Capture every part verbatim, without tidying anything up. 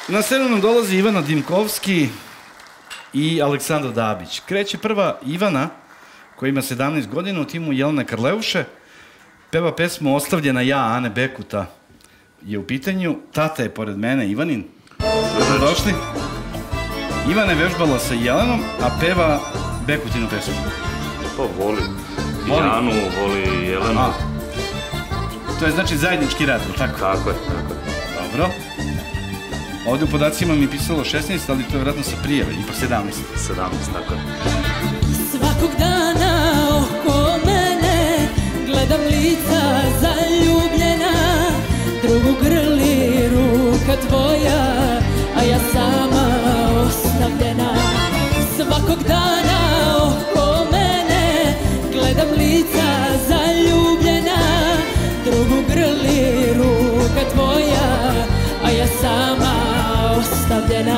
Na scenu nam dolazi Ivana Dimkovski i Aleksandra Dabić. Kreće prva Ivana, koja ima sedamnaest godina, u timu Jelena Karleuše. Peva pesmu Ostavljena ja, Ane Bekuta je u pitanju. Tata je pored mene, Ivanin. Dobrodošli. Ivana je vežbala sa Jelenom, a peva Bekutinu pesmu. Pa voli Janu, voli Jelenu. To je znači zajednički rad, ili tako? Tako je, tako je. Dobro. Ovde u podacima mi je pisalo šesnaest, ali to je vjerojatno sa prijeve, ipak sedamnaest. sedamnaest, tako je. Svakog dana oko mene gledam lica zaljubljena, drugu grli ruka tvoja, a ja sama ostavljena. Svakog dana oko mene gledam lica zaljubljena, drugu grli ruka tvoja, a ja sama ostavljena.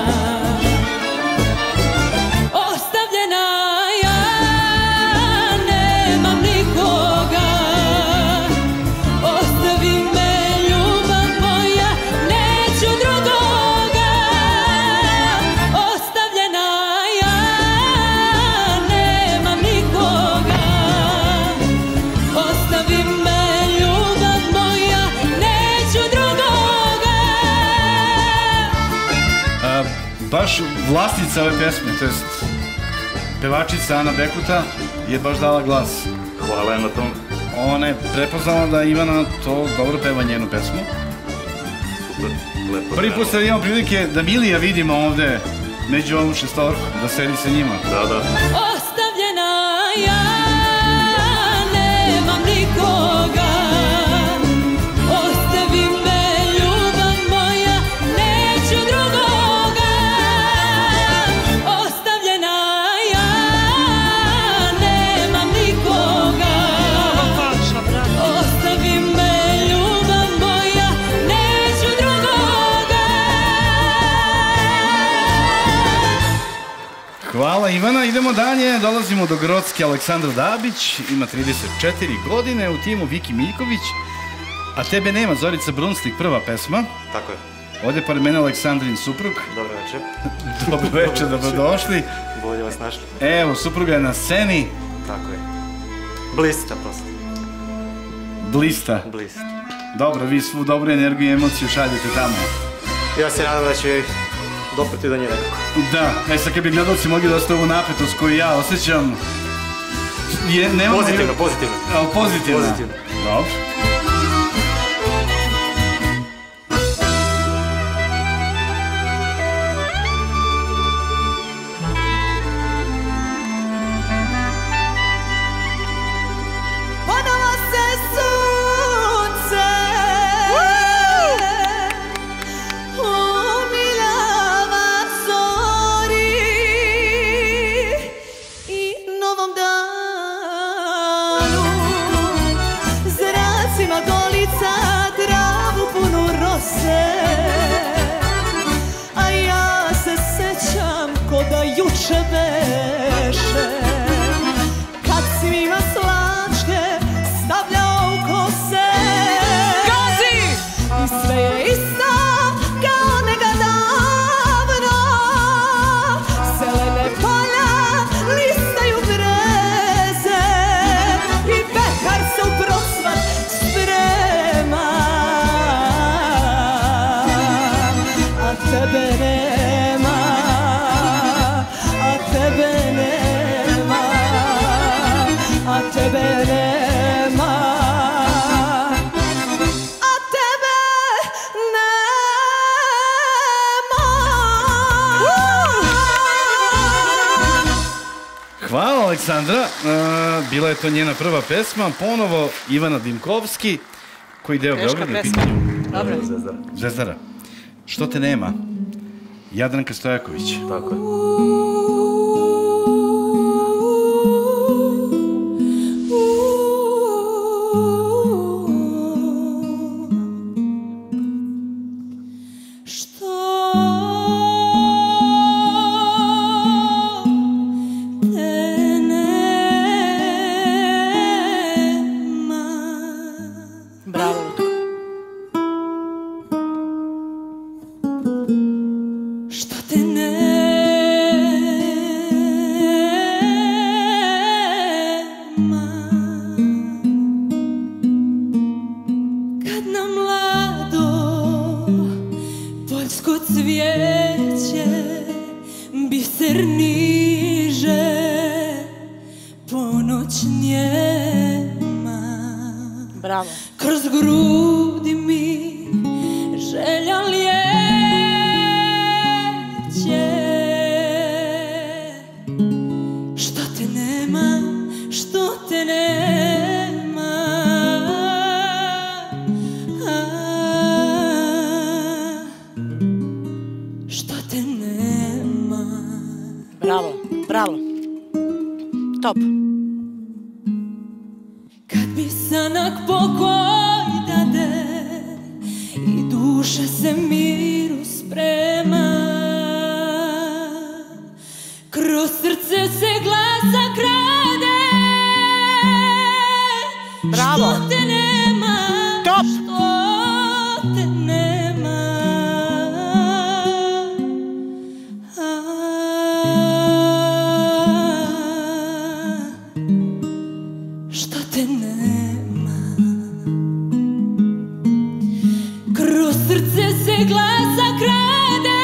Ostavljena ja, nemam nikoga. Ostavi me ljubav moja, neću drugoga. Ostavljena ja, nemam nikoga. Ostavi me ljubav moja, neću drugoga. Baš vlasnica ove pesme, to jest pevačica Ana Bekuta, je baš dala glas. Hvala je na tom. Ona je prepoznala da Ivana to dobro peva njenu pesmu. Super, lepo. Prvi put sad imamo prilike da Milija vidimo ovde među ovom šestorku, da sedi sa njima. Da, da. Ostavljena ja, nemam nikoga. Ostavi me ljubav moja, neću drugoga. Ostavljena ja, nemam nikoga. Ostavi me ljubav moja, neću drugoga. Hvala Ivana, idemo dalje, dolazimo do Grocke. Aleksandra Dabić, ima trideset četiri godine, u timu Viki Miljković, a tebe nema, Zorica Brunslik, prva pesma. Tako je. Ovde pored mene Aleksandrin suprug. Dobro večer. Dobro večer, dobrodošli. Bolje vas našli. Evo, supruga je na sceni. Tako je. Blista prosto. Blista. Blista. Dobro, vi svu dobru energiju i emociju šaljete tamo. Ja se nadam da će dopreti do nje nekako. Da, e sad kad bi gledalci mogli da ostaju ovu napetost koju ja osjećam... Je, nema... Pozitivno, pozitivno. Ali pozitivno? Pozitivno. Dobro. Ponovo se sunce umiljava zori i novom danu, zracima golica travu punu rose, a ja se sećam ko da juče beše, kad si mi ima slačke stavljao u kose. Gazi! I sve je isto kao neka davno, zelene polja listaju breze i pekar se u procvat sprema, a tebe nema, a tebe nema, a tebe nema, a tebe nema. Hvala Aleksandra, E, bila je to njena prva pesma, ponovo Ivana Dimkovski, koji deo Teška Beograda u pesma. pitanju? Dobro. Zvezdara. Zvezdara. Što te nema? Jadranka Stojaković. Tako je. Što te nema. Bravo, Lutko. Bravo. Kroz grudi mi želja lijeće, što te nema, što te nema, što te nema. Bravo, bravo. Top. Kad bi sanak pokoj dade i duša se miru sprema, kroz srce se glasa krade. Bravo. Što te nema, Top. što te nema, što te nema. Kroz srce se glasa krade.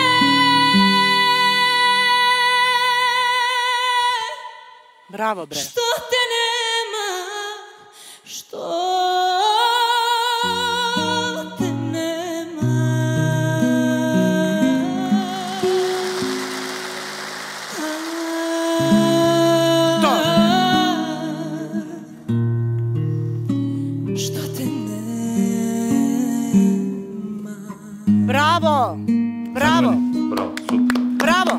Bravo, bre. Što te nema, što te nema. To. Što te nema. Bravo. Bravo. Bravo, super. Bravo.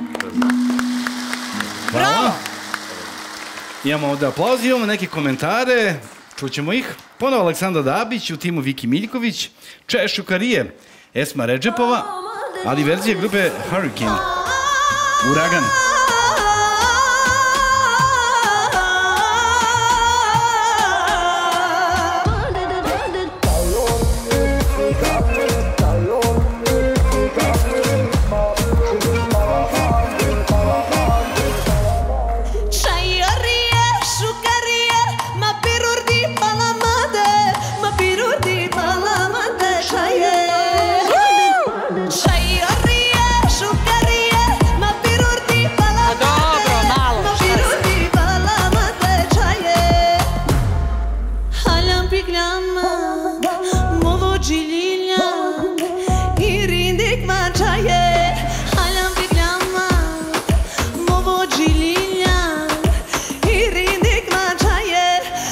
Bravo. Imamo ovde aplauz, imamo neke komentare, čućemo ih. Ponovo Aleksandra Dabić u timu Viki Miljković, Češu Karije, Esma Redžepova, ali verzija grupe Hurricane, Uragan. Čajorije, šukarije, ma pirurdi palamade, ma pirurdi palamade, čaje. Čajorije, šukarije, ma pirurdi palamade, Dobro, malo, ma šta si? pirurdi palamade, čaje. Haljam piglama, movo džililja, i rindik ma čaje. Haljam piglama, movo džililja, i rindik ma čaje.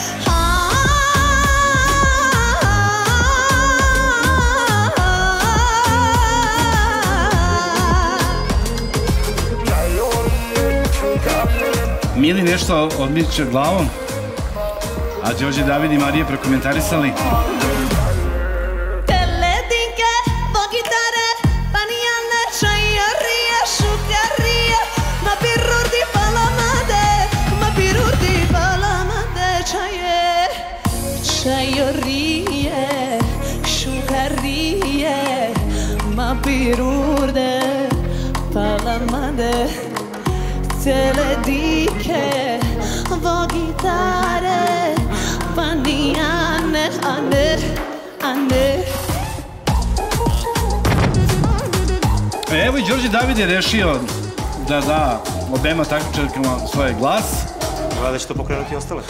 Mili nešto odmiče glavom, a Đorđe, David i Marija prokomentarisali. Teledinke, bogitare, panijane, čajorije, šukarije, ma pirurdi palamade, ma pirurdi palamade, čaje. Čajorije, šukarije, ma pirurde palamade, teledinke, bogitare, panijane, ane, ane. Evo i Đorđe David je rešio da da obema takmičarkama svoj glas. Gleda da će to pokrenuti i ostale.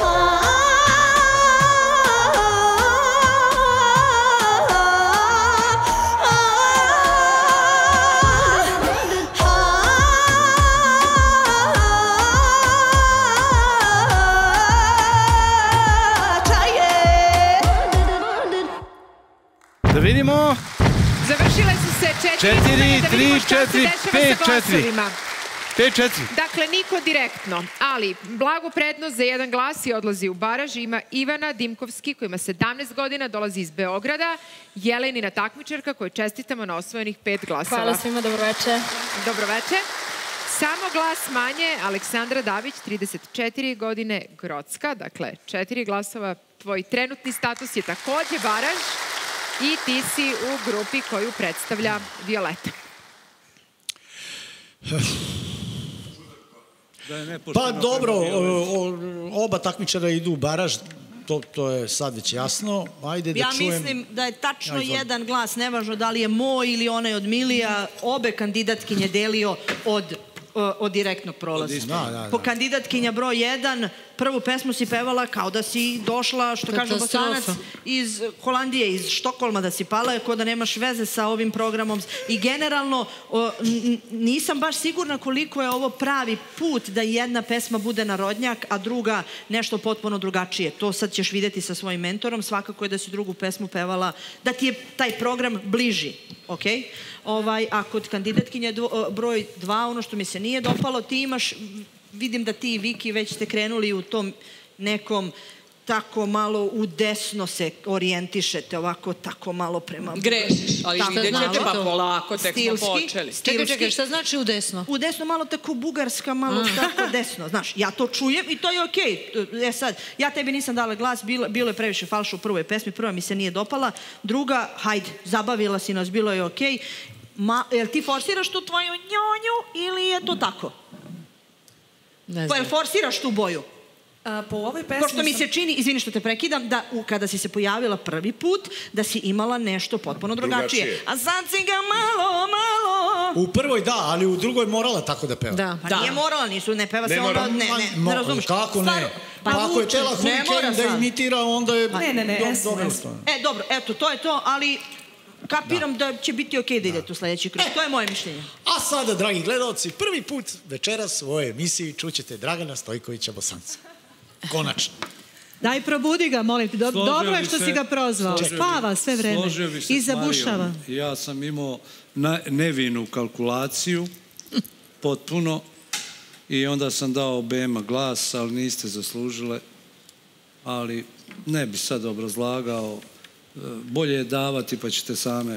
Da vidimo. Završile su se četiri, Četiri, da tri, vidimo šta se četiri, dešava pet, sa četiri. glasovima. pet četiri. Dakle, niko direktno, ali blagu prednost za jedan glas i odlazi u baraž ima Ivana Dimkovski, koja ima sedamnaest godina, dolazi iz Beograda, Jelenina takmičarka koju čestitamo na osvojenih pet glasova. Hvala svima, dobroveče. Dobroveče. Samo glas manje, Aleksandra Dabić, trideset četiri godine, Grocka, dakle, četiri glasova. Tvoj trenutni status je takođe baraž i ti si u grupi koju predstavlja Violeta. Pa dobro, o, o, oba takmičara idu u baraž, to, to je sad već jasno. Ajde da Ja čujem. mislim da je tačno Ja, izvoli. jedan glas, nevažno da li je moj ili onaj od Milija, obe kandidatkinje delio od od direktnog prolaza. Da, da, Po da. kandidatkinja broj jedan, prvu pesmu si pevala kao da si došla, što kaže Bosanac, iz Holandije, iz Štokholma, da si pala, kao da nemaš veze sa ovim programom. I generalno, o, n- nisam baš sigurna koliko je ovo pravi put da jedna pesma bude narodnjak, a druga nešto potpuno drugačije. To sad ćeš vidjeti sa svojim mentorom. Svakako je da si drugu pesmu pevala, da ti je taj program bliži. Ok? Ovaj, a kod kandidatkinje dvo- broj dva, ono što mi se nije dopalo, ti imaš, vidim da ti i Viki već ste krenuli u tom nekom tako malo u desno se orijentišete, ovako tako malo prema... Grešiš, ali Tako, vidjet ćete, malo pa to. polako, tek smo Stilski, počeli. Čekaj, čekaj, šta znači u desno? U desno malo tako bugarska, malo tako desno, znaš, ja to čujem i to je okej. E sad, ja tebi nisam dala glas, bilo, bilo je previše falša u prvoj pesmi, prva mi se nije dopala, druga, hajde, zabavila si nas, bilo je okej. Ma, jel ti forsiraš tu tvoju njonju ili je to tako? Ne Pa jel znam. forsiraš tu boju? A, po ovoj pesmi Pošto mi sam- se čini, izvini što te prekidam, da u, kada si se pojavila prvi put, da si imala nešto potpuno drugačije. Drugačije. A sad si ga malo, malo... U prvoj da, ali u drugoj morala tako da peva. Da. Pa nije morala, nisu, ne peva se Ne onda, mora. ne, ne, Ma, ne razumiješ. Kako ne? Pa Pa ako je vuče, tela ne Hurricane mora da sad. imitira, onda je... Ne, ne, ne, do- esmo, dobro esmo. stvar. E, dobro, eto, to je to, ali kapiram da, će biti okej da idete u sledeći krug. To je moje mišljenje. A sada, dragi gledalci, prvi put večeras u ovoj emisiji čućete Dragana Stojkovića Bosanca. Konačno. Daj probudi ga, molim te. Do- Složio dobro je bi što se- si ga prozvao. složio bi- Spava sve vreme. složio bi se I s Marijom. zabušava. Ja sam imao na- nevinu kalkulaciju, potpuno, i onda sam dao obema glas, ali niste zaslužile. Ali ne bi sad obrazlagao. E, Bolje je davati, pa ćete same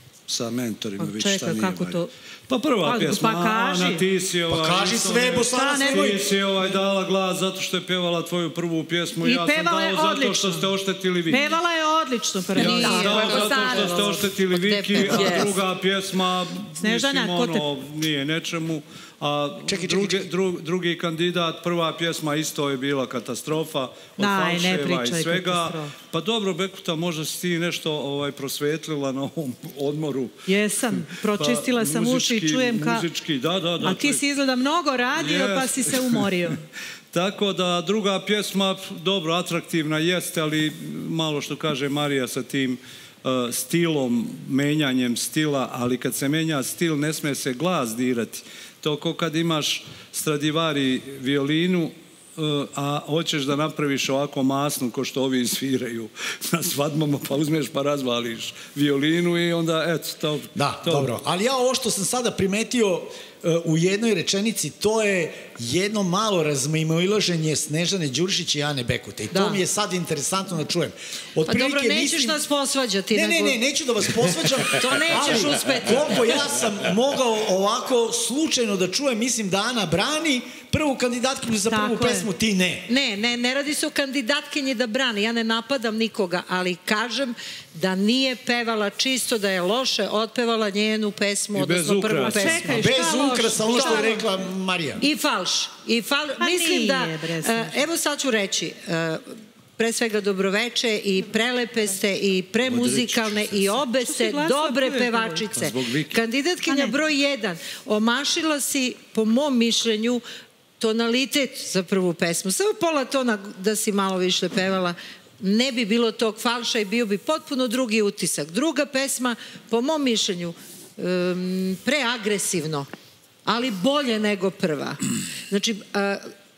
sa mentorima Pa vidjeti šta čekaj, nije kako valja. to- Pa prva Pa- pjesma, pa kaži. Ana, ti si ovaj... Pa kaži nisam- sve, Bosanac, Šta, nemoj. Ti si ovaj dala glas zato što je pevala tvoju prvu pjesmu. I Ja sam pevala je dao zato što odlično. ste oštetili vi. Pevala je odlično prvi. Ja sam dao Nije, zato što ste oštetili Od Viki, Depe. a Yes. druga pjesma, Snežana, mislim, ko te- ono, nije nečemu. A Čekaj, čekaj, drugi, čekaj. dru- drugi kandidat, prva pjesma isto je bila katastrofa od Daj, ne falševa pričaj i svega. katastrofa. Pa dobro, Bekuta, možda si ti nešto ovaj, prosvetlila na ovom odmoru. Jesam, pročistila Pa, sam uši i muzički- čujem ka... muzički, da, da, da. A ti čuj. si izgleda mnogo radio, pa Jest. si se umorio. Tako da druga pjesma, dobro, atraktivna jeste, ali malo što kaže Marija sa tim uh, stilom, menjanjem stila, ali kad se menja stil ne smije se glas dirati. To ko kad imaš Stradivari violinu, uh, a hoćeš da napraviš ovako masnu ko što ovi sviraju na svadbama, pa uzmeš pa razvališ violinu i onda eto to... Da, to, dobro. Ali ja ovo što sam sada primetio e, u jednoj rečenici, to je jedno malo razmimoilaženje Snežane Đurišić i Ane Bekute. I to Da. mi je sad interesantno da čujem. Pa Otprilike dobro, nećeš mislim- nas posvađati. Ne, ne, nego- ne, neću da vas posvađam. To nećeš ali uspeti. Koliko ja sam mogao ovako slučajno da čujem, mislim da Ana brani prvu kandidatkinju za prvu Tako je. pesmu, ti ne. Ne, ne, ne radi se o kandidatkinji da brani. Ja ne napadam nikoga, ali kažem da nije pevala čisto, da je loše otpevala njenu pesmu, I bez odnosno prvu ukrasa. pesmu. Čekaj, Bez šta loše? ukrasa, ono što Šta? je rekla Marija. I falš. I fal... Pa Mislim da... nije, bre, e, Snežana. evo sad ću reći... e, pre svega dobroveče i prelepe ste i premuzikalne i obe Što si ste glasala dobre prve, pevačice. Zbog Viki. Kandidatkinja A ne. broj jedan. Omašila si, po mom mišljenju, tonalitet za prvu pesmu. Samo pola tona da si malo više pevala, ne bi bilo tog falša i bio bi potpuno drugi utisak. Druga pesma, po mom mišljenju, um, preagresivno, ali bolje nego prva. Znači, a,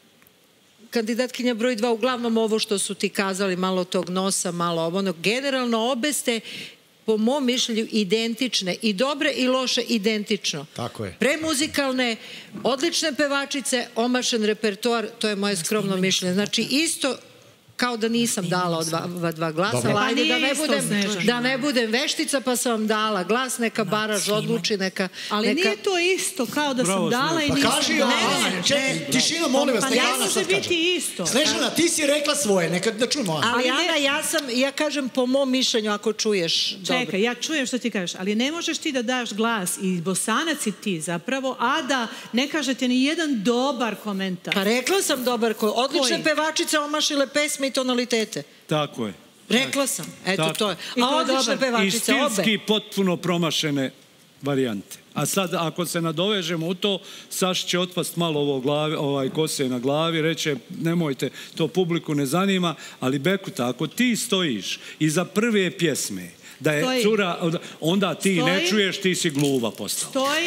kandidatkinja broj dva, uglavnom ovo što su ti kazali, malo tog nosa, malo ovo, ono, generalno obe ste po mom mišljenju identične i dobre i loše identično. Tako je. Premuzikalne, odlične pevačice, omašen repertoar, to je moje skromno mišljenje. Znači isto kao da nisam dala od dva, ova dva glasa, Dobro. ali Pa ajde da nije ne, isto, budem, Snežana. da ne budem veštica pa sam vam dala glas, neka Baraž odluči, neka... Ali neka... nije to isto kao da Bravo, sam dala i Pa nisam kaži dala. Ana, čekaj, tišina, molim vas, Pa neka ne Ana može sad kaže. biti isto. Snežana, ti si rekla svoje, neka da čujemo Ana. Ali, Ali ne- Ana, ja sam, ja kažem po mom mišljenju, ako čuješ dobro. Čekaj, ja čujem što ti kažeš, ali ne možeš ti da daš glas i Bosanac i ti zapravo, a da ne kažete ni jedan dobar komentar. Pa rekla sam dobar ko, odlične Koji? pevačice omašile pesme i tonalitete. Tako je. Rekla sam, eto Tako. to je. I to A je odlične dobar. I pevačice, obe. stilski potpuno promašene varijante. A sad, ako se nadovežemo u to, Saša će otpast malo ovo glavi, ovaj kose na glavi, reće, nemojte, to publiku ne zanima, ali Bekuta, ako ti stojiš iza prve pjesme, da je Stoji. cura, onda ti Stoji. ne čuješ, ti si gluva postala. Stoji.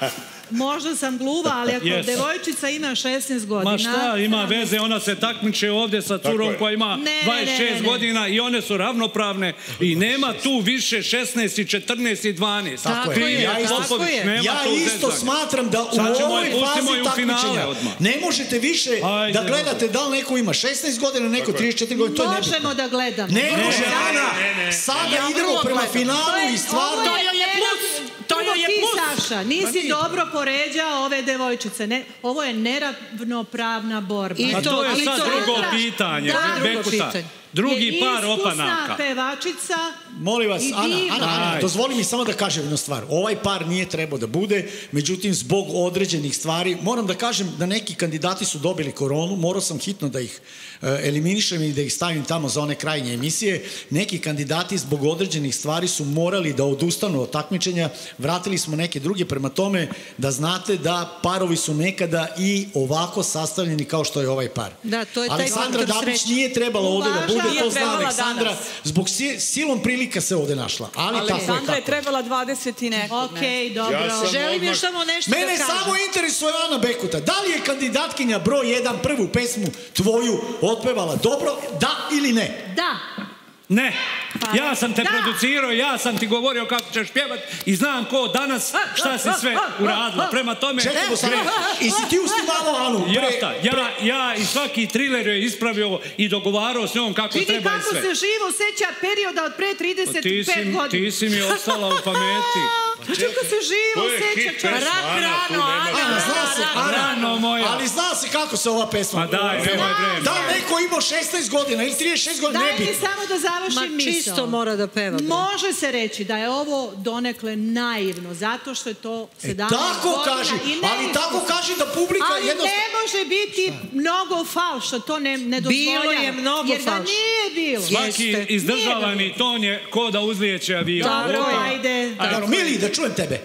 Možda sam gluva, ali ako Yes. devojčica ima šesnaest godina... Ma šta, ima veze, ona se takmiče ovdje sa curom koja ima Ne, dvadeset šest ne, ne. godina i one su ravnopravne i nema tu više šesnaest i četrnaest i dvanaest. Tako je. Ti i Ja isto- Popović, nema Ja tu isto zezanja. smatram da u Sad ćemo ovoj je pustimo fazi i u finale takmičenja odmah. ne možete više Ajde, da gledate da li neko ima šesnaest godina, neko trideset četiri godine, to je nebitno. Možemo da gledamo. Ne može, Ne, Ana, ne, ne. sada Ja idemo vrlo prema gledam. finalu i stvarno... Ovo je plus. To je ti, Saša, nisi dobro poređao ove devojčice. Ne, ovo je neravnopravna borba. I A to- to je ali sad to drugo da, pitanje, da, Bekuta. pitanje. Drugi Je par iskusna opanaka. pevačica. Molim vas, i Ana, diva. Ana, Ana, Ajde. dozvoli mi samo da kažem jednu stvar. Ovaj par nije trebao da bude, međutim, zbog određenih stvari, moram da kažem da neki kandidati su dobili koronu, morao sam hitno da ih e, eliminišem i da ih stavim tamo za one krajnje emisije. Neki kandidati zbog određenih stvari su morali da odustanu od takmičenja, vratili smo neke druge, prema tome da znate da parovi su nekada i ovako sastavljeni kao što je ovaj par. Da, to je taj Aleksandra faktor Dabić sreće. nije trebala ovde da bude, Uvažavam. to Nije zna trebala Aleksandra, danas. zbog si- silom prilika se ovde našla. Ali tako je Aleksandra je kako. trebala dvadeset i nekog. Okej, dobro. Ja sam Želim odmah- još samo nešto Mene da kažem. samo interesuje Ana Bekuta. Da li je kandidatkinja broj jedan prvu pesmu tvoju otpevala dobro, da ili ne? Da. Ne, ja sam te Da. producirao, ja sam ti govorio kako ćeš pjevat i znam ko danas šta si sve uradila. Prema tome, Čekaj, Bosana, grešiš. i si ti ustimavao Anu? Pre- Jota, ja, ja i svaki triler je ispravio i dogovarao s njom kako Vidi treba i kako sve. se živo seća perioda od pre Pa trideset Ti si, pet godina. ti si mi ostala u pameti. Znači kako se živo To je seća hit čovjek. pesma, Ana, tu nema Ana, zna se, Ana, Rano moja. ali zna se kako se ova pesma... Ma daj, nemoj vreme. Da li neko imao šesnaest godina ili trideset šest godina, Daj ne mi bitno. samo da završim Ma misao. čisto mora da peva. bre. Može se reći da je ovo donekle naivno, zato što je to sedamnaest Tako godina kaži, i ali neiskusno. tako kaži da publika Ali jednostavno... ne može biti mnogo falša, to ne, ne dozvoljava. Bilo je mnogo Jer da falša. nije bilo. Svaki Jeste. izdržavani ton je ko da uzlijeće avion. Dobro, Opa. ajde. Dobro, Mili, da čujem tebe.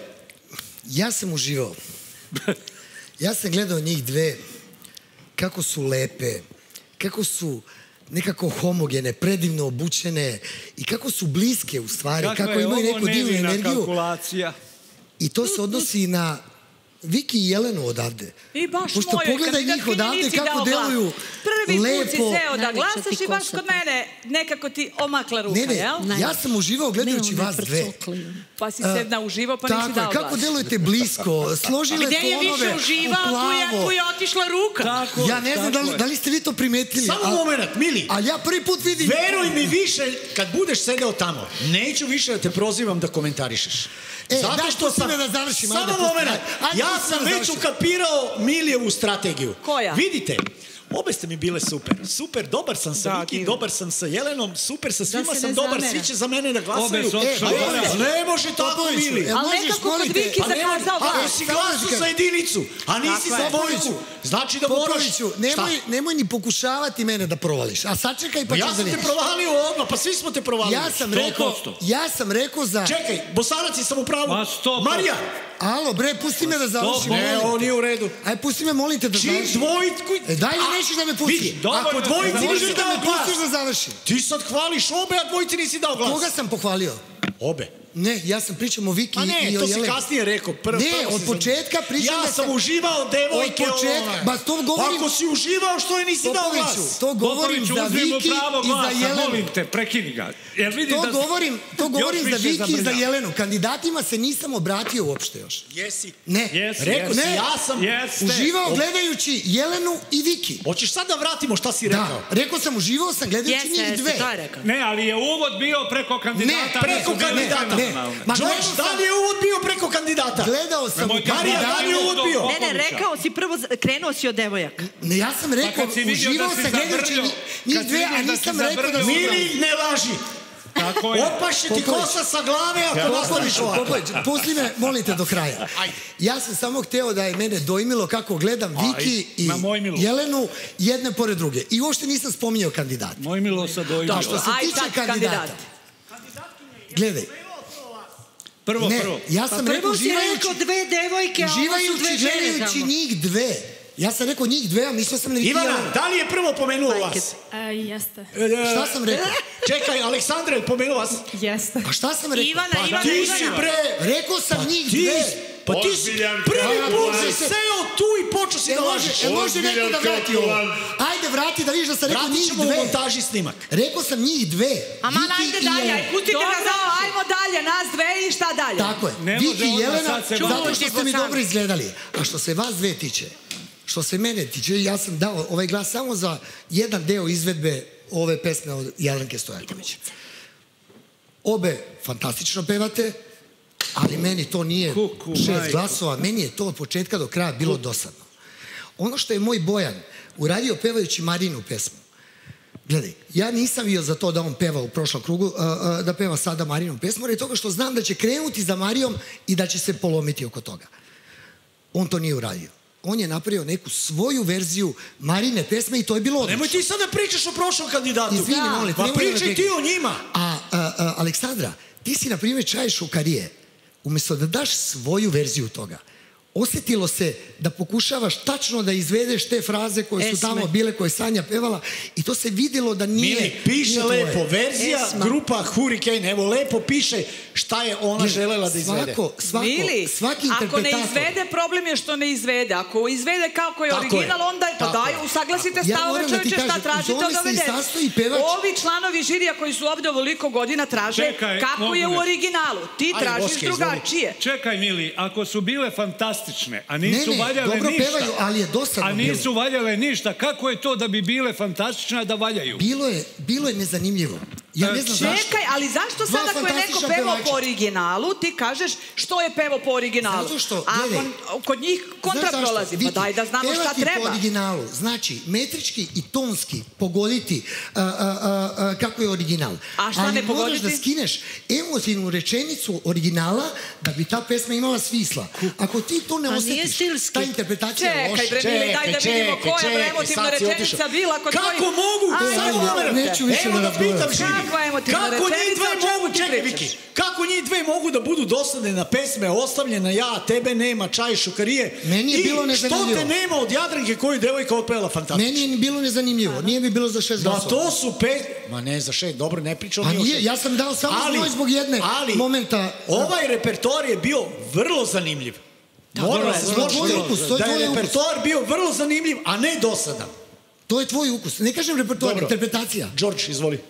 Ja sam uživao. Ja sam gledao njih dve, kako su lepe, kako su nekako homogene, predivno obučene i kako su bliske u stvari, Kakva kako je imaju ovo neku divnu nevina energiju. kalkulacija. I to se odnosi na Viki i Jelenu odavde. I baš Pošto mojoj pogledaj njih kandidatkinji odavde nisi kako dao glas. deluju Prvi lepo. put si seo da Najveća glasaš ti i baš kosa. kod mene nekako ti omakla ruka, Ne, ne, jel? ja sam uživao gledajući Ne, one vas dve. prcokli. Pa si se nauživao pa nisi Tako dao je, glas. kako delujete blisko, složile Gde je tonove više u uživao, tu je, plavo. tu je otišla ruka. Tako, Ja ne znam da li, tako je. da li ste vi to primetili. Samo a- moment, Mili. Ali ja prvi put vidim... Veruj mi više, kad budeš sedeo tamo, neću više da te prozivam da komentarišeš. E, daj, pusti me da završim, ajde, Samo pusti, moment. ajde. Ajde, Ja pusti me sam da već završim. ukapirao Milijevu strategiju. Koja? Vidite, obe ste mi bile super. Super, dobar sam sa Da, Viki, divno. dobar sam sa Jelenom, super sa svima se sam ne dobar, zamera. svi će za mene da glasaju. Obe su E, otišle a gore. jeste, ne može tako, Popoviću, Mili. jel Ali možeš, nekako kod molim te? Viki Pa ne, zakazao ako glas. si glasao za jedinicu, a nisi Tako za je. dvojicu, znači da moraš... Popoviću, nemoj, Šta? nemoj ni pokušavati mene da provališ. A sačekaj pa Pa ćeš ja da sam te vidiš. provalio odmah, pa svi smo te provalili. Ja sam sto rekao, posto. ja sam rekao za... Čekaj, Bosanac je sam u pravu. Ma, sto posto. Marija! Alo, bre, pusti me da završim. Ne, molim ovo te. nije u redu. Aj, pusti me, molim te da Čim završim. dvojitku... E, daj li nećeš da me pustiš? Vidi, Dovoljno ako da dvojici se nisi Možeš da dao me glas, pustiš da završim. ti sad hvališ obe, a dvojici nisi dao glas. Koga sam pohvalio? Obe. Ne, ja sam pričam o Viki A ne, i o to si Jeleni. kasnije rekao. Prvo, Ne, prvo od si početka sam- pričam Ja da sam sam- uživao devojke. Od početka, ono, ba, to govorim- Ako si uživao, što je nisi dao glas? Popoviću, to govorim Popoviću, za uzmi mu Viki pravo i za glasa, Jelenu. molim te, prekini ga. Jer vidim To da si- govorim, to još govorim za više Viki i za zabrinjava. Jelenu. Kandidatima se nisam obratio uopšte još. Jesi. Ne. Jesi, Rekao si, Ne. ja sam... Jeste. Uživao gledajući Jelenu i Viki. Hoćeš sad da vratimo šta si rekao? Da, rekao sam, uživao sam gledajući Jeste, njih jeste, dve. to je rekao. Ne, ali je uvod bio preko kandidata. Ne, Preko nisu bili kandidata. fenomenalni. Ma George, gledao da sam- li je uvod bio preko kandidata? Gledao sam Nemojte u Marija, da kandidata. li je uvod bio? Ne, ne, rekao si prvo, z- krenuo si od devojaka. Ne, ja sam Pa rekao, kad si vidio uživao da si sam gledajući zabrljao, njih- njih kad si dve, a vidio da si nisam rekao da zabrljao, su... Mili, ne laži. Tako je. Opašće ti Popović. kosa sa glave ako nastaviš Popović, ovako. Popović, pusti me, molite do kraja. Ja sam samo hteo da je mene dojmilo kako gledam Viki i na moj milu. Jelenu jedne pored druge. I uopšte nisam spominjao kandidata. Moj Milo sad dojmio. Da, što se Aj, tiče sad kandidata. kandidat. Gledaj, Prvo, ne, prvo. ja sam Pa rekao prvo si uživajući... rekao dve devojke, a ovo su dve Uživajući, žene gledajući tamo. njih dve. Ja sam rekao njih dve, a mislio sam na... Ivana, da li je prvo pomenuo vas? E, jeste. Šta sam rekao? Čekaj, Aleksandra je pomenuo vas? Jeste. Pa šta sam rekao? Ivana, pa Ivana, ti Ivana. si bre, rekao sam njih ti- dve. Pa ti si prvi put si seo tu i počeo si E, da može, lažeš. e, može neko da vrati ovo. Ajde, vrati da vidiš da sam rekao Vratit njih ćemo u dve. montaži snimak. Rekao sam njih dve. Aman, Viki ajde i dalje, Jelena. aj, pustite ga za, ajmo dalje, nas dve i šta dalje? Tako je. Ne Viki može i odmah, Jelena, sad se zato može. što ste mi dobro izgledali. A što se vas dve tiče, što se mene tiče, ja sam dao ovaj glas samo za jedan deo izvedbe ove pesme od Jelenke Stojaković. Obe fantastično pevate, ali meni to nije Kuku, šest majko. glasova, meni je to od početka do kraja bilo dosadno. Ono što je moj Bojan uradio pevajući Marinu pesmu, gledaj, ja nisam bio za to da on peva u prošlom krugu, a, a, da peva sada Marinu pesmu, jer je toga što znam da će krenuti za Marijom i da će se polomiti oko toga. On to nije uradio. On je napravio neku svoju verziju Marine pesme i to je bilo odlično. Nemoj ti sada pričaš o prošlom kandidatu. Izvini, molim te, Pa nemoj da pričaj me ti prekidam. o njima. A, a, a, Aleksandra, ti si, na primjer, čaješ šukarije. Umjesto da daš svoju verziju toga, osjetilo se da pokušavaš tačno da izvedeš te fraze koje su Esme. tamo bile, koje je Sanja pevala i to se vidjelo da nije... Mili, piše nije tvoje. lepo, verzija, Esma. grupa Hurricane, evo lepo piše šta je ona Jer želela da izvede. Svako, svako, Mili, svaki ako ne interpretator... izvede, problem je što ne izvede. Ako izvede kako je Tako je. original, onda je, pa Tako daj, je. usaglasite Ja stavove moram da ti čovječe, šta kažem, tražite u od tome se i dovedene. sastoji pevač. Ovi članovi žirija koji su ovdje ovoliko godina traže Čekaj, kako mogu je u nešto? originalu. Ti Ajde, tražiš Boske, izvoli. drugačije. Čekaj, Mili, ako su bile fantastične, a nisu Ne, ne, valjale dobro ništa... pevaju, ali je dosadno A nisu bilo. valjale ništa, kako je to da bi bile fantastične, a da valjaju? Bilo je, bilo je nezanimljivo. Ja ne znam zašto. Čekaj, ali zašto Dva sad ako je neko fantastična pevao pevača. po originalu, ti kažeš što je pevao po originalu? Zato što, A gledaj, on- kod njih kontra Znaš zašto? prolazi, pa Viki, daj da znamo šta pevati po treba. originalu, znači metrički i tonski pogoditi a, a, a, a, kako je original. A šta Ali ne moraš pogoditi? da skineš emotivnu rečenicu originala da bi ta pesma imala smisla. Ako ti to ne A nije osjetiš, stilski. ta interpretacija je Čekaj, loša. bre, Mili, daj da vidimo koja je emotivna sad si rečenica otišao. bila kod Kako tvojih- mogu? Ajde, Samo ajde, moment. neću više Evo da da pitam razgovaram. živi. Kakva emotivna Kako njih rečenica, dve o čemu mogu, ti čekaj pričaš? Viki, kako njih dve mogu da budu dosadne na pesme Ostavljena ja, tebe nema, čaj šukarije? Meni je I bilo što nezanimljivo. te nema od Jadranke koju je devojka otpevala fantastično? Meni je bilo nezanimljivo, nije mi bilo za šest Da, glasova. to su pe... Ma ne, za šest, dobro, ne pričam A ni o nije, šest. ja sam dao samo Ali- znoj zbog jedne ali, momenta. Ovaj repertoar je bio vrlo zanimljiv. Moram vrlo se je, složiti tvoj ukus, to je da je tvoj ukus. repertoar bio vrlo zanimljiv, a ne dosadan. To je tvoj ukus. Ne kažem repertoar, Dobro. interpretacija. George, izvoli.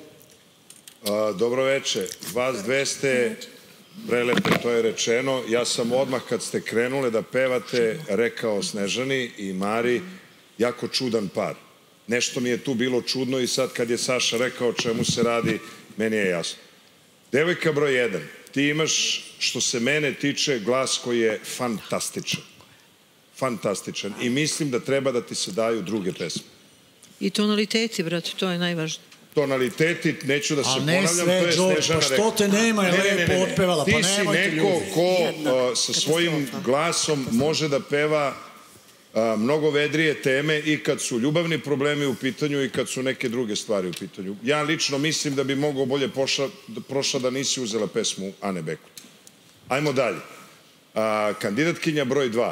A, dobro veče. Vas dve ste prelepe, to je rečeno. Ja sam odmah kad ste krenule da pevate rekao Snežani i Mari jako čudan par. Nešto mi je tu bilo čudno i sad kad je Saša rekao o čemu se radi, meni je jasno. Devojka broj jedan, ti imaš što se mene tiče glas koji je fantastičan. Fantastičan. I mislim da treba da ti se daju druge pesme. I tonaliteti, brate, to je najvažnije. Tonaliteti, neću da se A ne ponavljam, sve, to je George, Snežana pa što rekla. te nema, je Ne, ne, ne, lepo ne. otpevala, pa Ti si nemojte neko ljudi. ko uh, sa svojim glasom može da peva uh, mnogo vedrije teme i kad su ljubavni problemi u pitanju i kad su neke druge stvari u pitanju. Ja lično mislim da bi mogao bolje pošla, da, prošla da nisi uzela pesmu Ane Bekut. Ajmo dalje. Uh, kandidatkinja broj dva.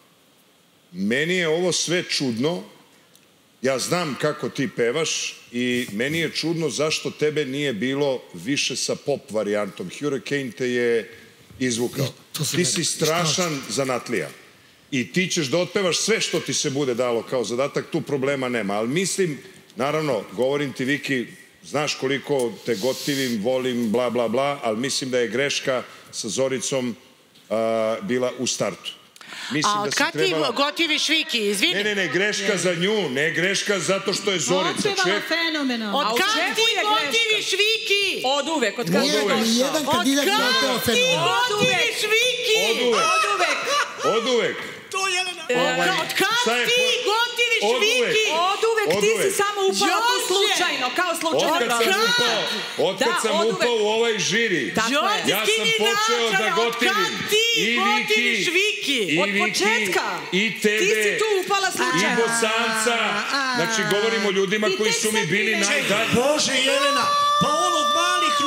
Meni je ovo sve čudno. Ja znam kako ti pevaš i meni je čudno zašto tebe nije bilo više sa pop varijantom. Hurricane te je izvukao. Ti si strašan zanatlija. I ti ćeš da otpevaš sve što ti se bude dalo kao zadatak, tu problema nema. Ali mislim, naravno, govorim ti Viki, znaš koliko te gotivim, volim, bla, bla, bla, ali mislim da je greška sa Zoricom uh, bila u startu. Mislim A da od si kad ti trebala... gotiviš Viki, izvini? Ne, ne, ne, greška za nju, ne greška zato što je Zorica. Otpevala Ček, fenomenalno. Od A u kad čemu ti je greška? gotiviš Viki? Od uvek, od kada Nije je došao. nijedan kandidat Od ne otpeva kad ti fenomenalno. gotiviš Viki? od uvek, Od uvek. od uvek. To je Jelena. Ovaj, Od kad šta je ti po- gotiviš od uvek. Viki? Od uvek, Od ti uvek. si samo upala tu Đorđe! slučajno, kao slučajno. Otkad sam razlog. upao, otkad Da, sam od uvek. upao u ovaj žiri, Tako je. Đorđe, ja sam skini počeo da naočare, od gotivim kad ti i gotiviš Viki, Viki? i Od Viki, početka. i tebe, Ti si tu upala i slučajno. Bosanca. Znači, govorimo o ljudima Ti koji tek su mi sad bili ne- najdalji. Bože, Jelena, pa on od malih nogu je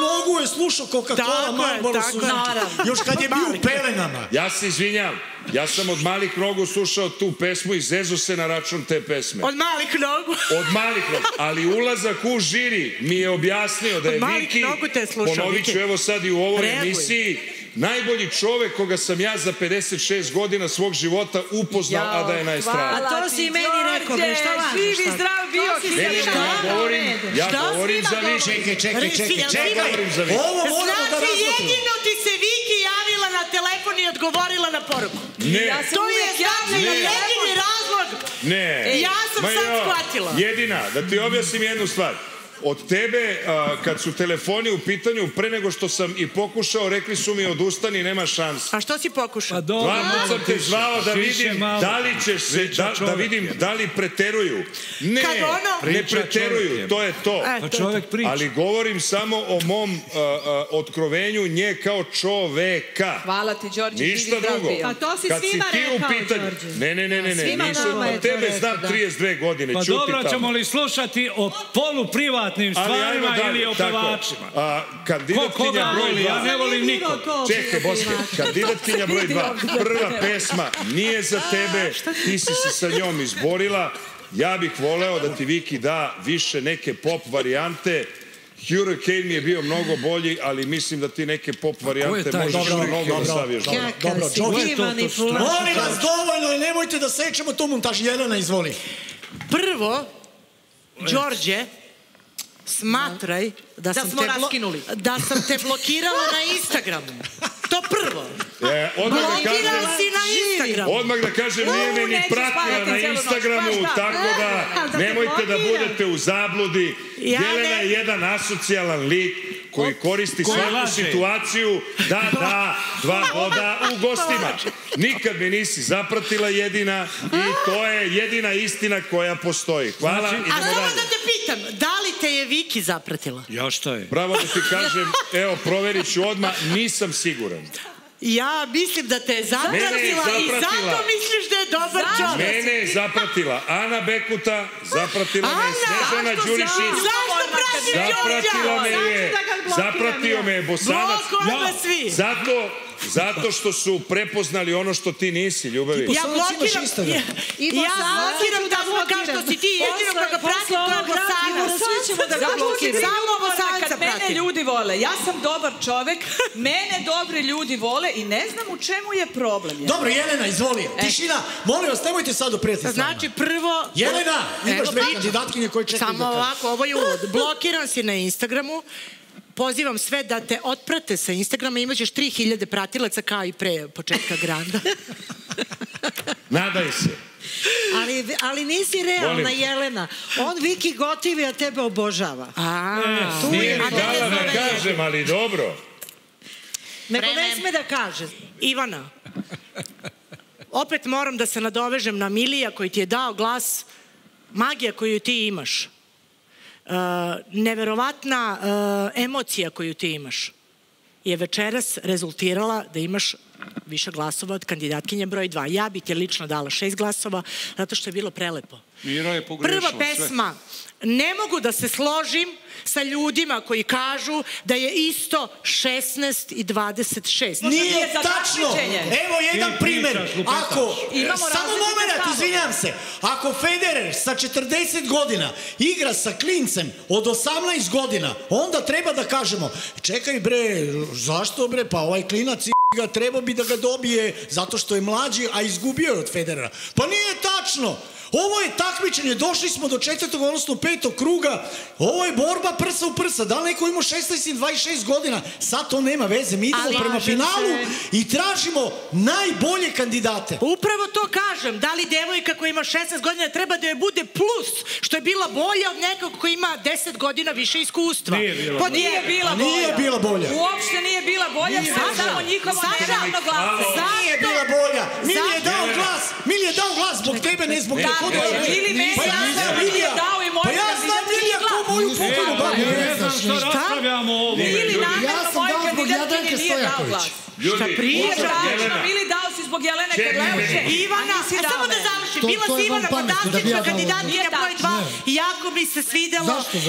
slušao Coca-Cola, Marlboro su još kad je bio u pelenama. Ja se izvinjam, ja sam od malih nogu slušao tu pesmu i zezo se na račun te pesme. Od malih nogu. Od malih nogu, ali ulazak u žiri mi je objasnio da je Viki, ponovit ću evo sad i u ovoj emisiji, najbolji čovek koga sam ja za pedeset šest godina svog života upoznao, a da je na estradi. A to si i meni rekao, bre, šta lažeš? Živi, zdrav bio. Ne, ne, ja govorim, ja govorim za Viki. Čekaj, čekaj, čekaj, čekaj. Ovo moramo da Znači, razmotrimo. jedino ti se Viki javila na telefon i odgovorila na poruku. Ne. To je znači jedini razlog. Ne. Ja sam Ma sad jo, shvatila. Jedina, da ti objasnim jednu stvar. Od tebe, a, kad su telefoni u pitanju, pre nego što sam i pokušao, rekli su mi odustani, nema šanse. A što si pokušao? Dva put sam te zvao da vidim da li ćeš se, da, da vidim da li preteruju. Ne, ne preteruju, to je to. Pa čovek priča. Ali govorim samo o mom a, a, otkrovenju nje kao čoveka. Hvala ti, Đorđe, Ništa živi zdrav drugo. bio. A to si Kad svima ti u rekao, pitanju- Đorđe. Ne, ne, ne, ne, ne, Svima nisam nama je od to tebe rekao, znam da. trideset dve godine, Pa čuti dobro, tamo. ćemo li slušati o poluprivatnim Ali ajmo stvarima dalje, ili o tako. pevačima? A, Ko kandidatkinja koga broj voli, dva. ja ne volim nikog. Čekaj, Boske, kandidatkinja broj dva. Prva pesma nije za tebe, ti si se sa njom izborila. Ja bih voleo da ti Viki da više neke pop varijante. Hurricane mi je bio mnogo bolji, ali mislim da ti neke pop varijante taj? možeš Dobro, mnogo da dobro, saviješ. dobro, dobro, Đorđe. Molim vas, dovoljno je, nemojte da sečemo tu montaž. Jelena, izvoli. Prvo, Đorđe, smatraj da, sam smo te blo- raskinuli. da sam te blokirala na Instagramu. To prvo. E, odmah da Blokirala kažem, si na Instagramu. odmah da kažem, nije me ni neću pratila spavati na celu noć. Instagramu, Pa šta? tako da Da te nemojte da blokiram. budete u zabludi. Ja Jelena ne- je jedan asocijalan lik koji koristi Koji svaku laže. situaciju da da dva boda u gostima. Nikad me nisi zapratila jedina i to je jedina istina koja postoji. Hvala, Znači- idemo A samo dalje. da te pitam, da li te je Viki zapratila? Ja šta je? Pravo da ti kažem, evo, proverit ću odmah, nisam siguran. Ja mislim da te je zapratila, Mene je i zapratila. zato misliš da je dobar čovjek. Mene je zapratila Ana Bekuta, zapratila me Ana, Snežana zašto si- Đurišić, Zašto pratiš zapratila me Đorđa? je, zapratio me je Bosanac, Blokovala svi. zato, zato što su prepoznali ono što ti nisi, ljubavi. Ja blokiram, ja, ja blokiram tamo kao što si ti jedino koga pratim, to je Bosanac. Sve ćemo da ga blokiramo. Samo Bosanca Kad mene pratim. ljudi vole, ja sam dobar čovek, mene dobri ljudi vole i ne znam u čemu je problem. Dobro, Jelena, izvoli. Tišina, molim vas, nemojte sad o prijateljstvu. Znači, prvo... Jelena, imaš Evo, dve pričam. kandidatkinje koje čekaju Samo da kažu. ovako, ovo je uvod. Blokiram si na Instagramu, pozivam sve da te otprate sa Instagrama, imaćeš tri hiljade pratilaca kao i pre početka granda. Nadaj se. Ali, ali nisi realna, Volim. Jelena. On Viki gotivi, a tebe obožava. A, tu Nije je mi dala da kažem, ali dobro. Nego ne sme da kaže. Ivana, opet moram da se nadovežem na Milija koji ti je dao glas, magija koju ti imaš, uh, neverovatna uh, emocija koju ti imaš je večeras rezultirala da imaš više glasova od kandidatkinje broj dva. Ja bi ti lično dala šest glasova zato što je bilo prelepo. Mira je pogrešila Prva sve. pesma. Ne mogu da se složim sa ljudima koji kažu da je isto šesnaest i dvadeset šest. Nije tačno. Evo jedan Ti primjer. pričaš, lupetaš. Ako, Imamo samo različite moment, stavove. izvinjam se. Ako Federer sa četrdeset godina igra sa klincem od osamnaest godina, onda treba da kažemo, čekaj bre, zašto bre, pa ovaj klinac ga treba bi da ga dobije zato što je mlađi, a izgubio je od Federera. Pa nije tačno. Ovo je takmičenje, došli smo do četvrtog, odnosno petog kruga. Ovo je borba prsa u prsa. Da li neko ima šesnaest i dvadeset šest godina? Sad to nema veze. Mi idemo Ali prema lažem finalu se. i tražimo najbolje kandidate. Upravo to kažem. Da li devojka koja ima šesnaest godina treba da joj bude plus, što je bila bolja od nekog koji ima deset godina više iskustva? Nije bila Pa bolja. nije bila A nije bolja. bila bolja. Uopšte nije bila bolja, Nije sve bila samo bolja. njihovo Saša, neravno glasanje. Nije bila bolja. Mili je Zašto? dao glas. Mili je dao glas zbog tebe, ne zbog Tako nekog. je, Mili meni Pa ja je znam dao Milija. dao i moj Pa ja znam kandidat Milija nije ko glas. moju pokojnu babu. Ne znam što raspravljamo o ovome. Ili ljudi. namjerno moj kandidatkinji nije dao glas. Ljudi, Nije slušaj, strašno, Jelena, Mili dao si zbog Jelene Čekaj Karleuše. meni. Ivana, A nisi a dao samo da meni. završim. To- Bila to si je Ivana vam pametno, da bi ja fantastična dao kandidatkinja odgovor. broj dva. Ne. Jako mi se svidelo. Zašto za nju?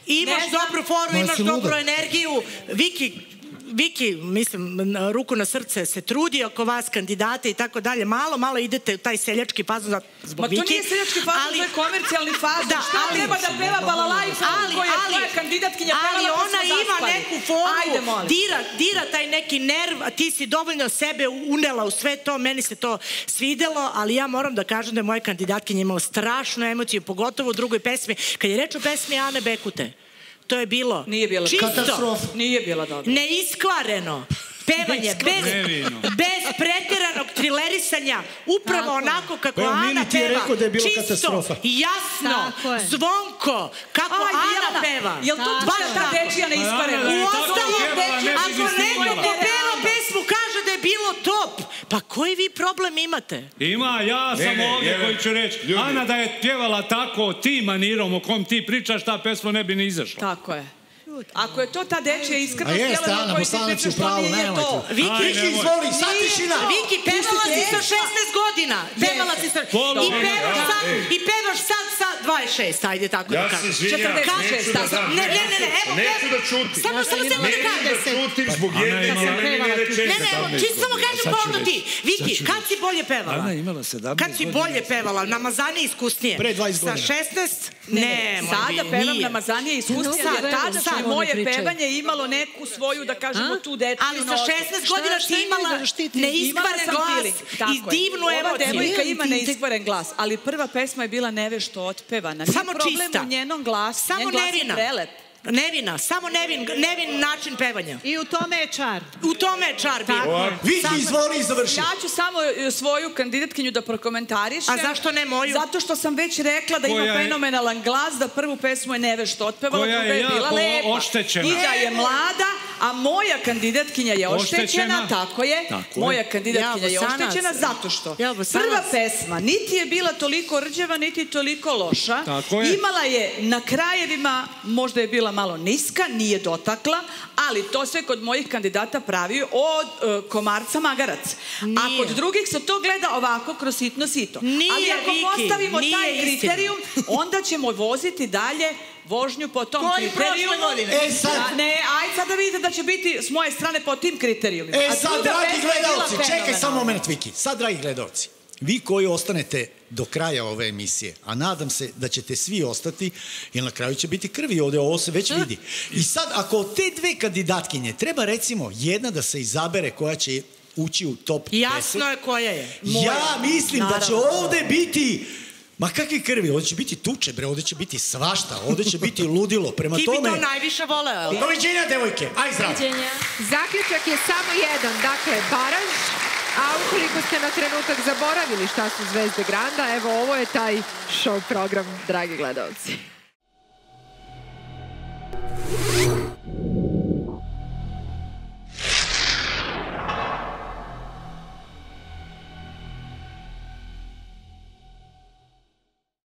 Imaš Ne znam. dobru foru, Ma, imaš si luda. dobru energiju. Viki, Viki, mislim, na ruku na srce se trudi oko vas, kandidate i tako dalje. Malo, malo idete u taj seljački fazon za- zbog Ma to Viki. nije seljački fazon, ali- to je komercijalni fazon. Da, Šta ali- treba da peva balalajku ali, koja je ali, tvoja kandidatkinja ali pevala pa ona smo ima zaspali. neku foru, Ajde, molim. dira, dira taj neki nerv, a ti si dovoljno sebe unela u sve to, meni se to svidelo, ali ja moram da kažem da je moja kandidatkinja imala strašnu emociju, pogotovo u drugoj pesmi. Kad je reč o pesmi Ane Bekute, to je bilo Nije bila čisto, Katastrofa. Nije bila dobra. neiskvareno pevanje, bez, Nevino. bez preteranog trilerisanja, upravo Tako je. onako kako Pa evo, Ana Mini ti je peva. rekao da je bilo Čisto, katastrofa. jasno, Tako je. zvonko, kako Ajde, Ana Jelena, peva. jel to Tako tvoja je. ta dečija neiskvarena? Ana je U tako ostalom, pjevala, ne bi ako neko zaslužila. ko peva pesmu kaže da je bilo top, pa koji vi problem imate? Ima, ja sam Ne, ne, ovdje Jelena, koji ću reći. ljudi. Ana da je pjevala tako tim manirom o kom ti pričaš, ta pesma ne bi ni izašla. Tako je. Ako je to ta dečija A iskrenost, jeste, Jelena, Ana, koji ti Bosanac je u pričaš, to pravu, nije nemojte. to. Viki, Aj, Viki, nemoj. izvoli, sad Nije tišina. to. Viki, pevala si sa šesnaest godina. Pevala si sa... Polu- I pevaš sad, Ej. i pevaš sad sa dvadeset šest, ajde tako da Ja se kažem. izvinjam, četrdeset neću šest, da tako. dam. Ne, ne, ne, ne, evo, Neću evo. da čutim. Samo, samo, samo da Neću kažem. da čutim zbog Ana jedne je imala- Jelenine Ne, rečenice. ne, evo, čisto samo kažem Sad ću povodu ti. reći. Viki, Sad ću kad reći. si bolje pevala? Ana je imala sedamnaest Kad si godina. bolje pevala? Na Mazani iskusnije? Pre dvadeset Sa godina. šesnaest? Ne, Ne, moj sada bi- pevam nije. na mazanije iskusnije, Sad, jer tada sad. je moje pevanje imalo neku svoju, da kažemo, tu dečiju Ali sa notu. šesnaest godina Šta- si šta imala ima da štiti? neiskvaren Imala sam glas feeling, tako i je. divnu Ova emociju. devojka ima neiskvaren glas, ali prva pesma je bila nevešto otpevana. Nije Samo problem čista. u njenom glasu. Samo Njen glas je nevina. prelep. Nevina, samo nevin, nevin način pevanja. I u tome je čar. U tome je čar bio. Viki, izvoli i završi. Ja ću samo e, svoju kandidatkinju da prokomentarišem. A zašto ne moju? Zato što sam već rekla da ima Koja je- fenomenalan glas, da prvu pesmu je nevešto otpevala, Koja druga je je bila jako lepa. oštećena. I da je mlada, a moja kandidatkinja je oštećena, Oštećena. tako je. Tako je. Moja kandidatkinja Ja, je Bosanac. oštećena zato što Ja, Bosanac. prva pesma niti je bila toliko rđava, niti toliko loša. Tako je. Imala je na krajevima, možda je bila malo niska, nije dotakla, ali to sve kod mojih kandidata pravi od e, komarca magarac. A Nije. kod drugih se to gleda ovako kroz sitno sito. Nije, ali ako Viki, postavimo nije taj istina. kriterijum, onda ćemo voziti dalje vožnju po tom Koji kriterijumu. prošle godine? E, sad- Da, ne, ajde sad da vidite da će biti s moje strane po tim kriterijumima. E A sad, druga dragi pesma je bila gledalci, čekaj fenomenalna. samo moment, Viki. Sad, dragi gledalci, vi koji ostanete do kraja ove emisije, a nadam se da ćete svi ostati, jer na kraju će biti krvi ovde, ovo se već vidi. I sad, ako od te dve kandidatkinje treba recimo jedna da se izabere koja će ući u top deset, Jasno je koja je. ja mislim da će Naravno. ovde biti... Ma kakvi krvi, ovde će biti tuče, bre, ovde će biti svašta, ovde će biti ludilo. Prema Ti bi tome... to najviše voleo. Doviđenja, devojke, aj zdravo. Zaključak je samo jedan, dakle, baraž, a ukoliko ste na trenutak zaboravili šta su Zvezde Granda, evo ovo je taj show program, dragi gledalci.